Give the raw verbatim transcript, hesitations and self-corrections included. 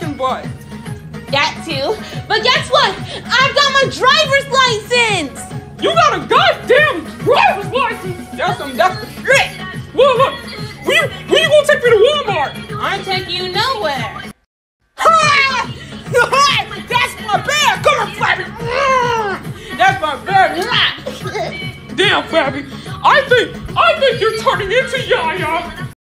kicking butt. That too. But guess what? I've got my driver's license. You got a goddamn driver's license. That's some that's the shit. Well, look, where, where you gonna take me to Walmart? I ain't taking you nowhere. Ha! That's my bag. Come on, Flabby. That's my bag. Damn, Flabby. I think I think you're turning into Yaya.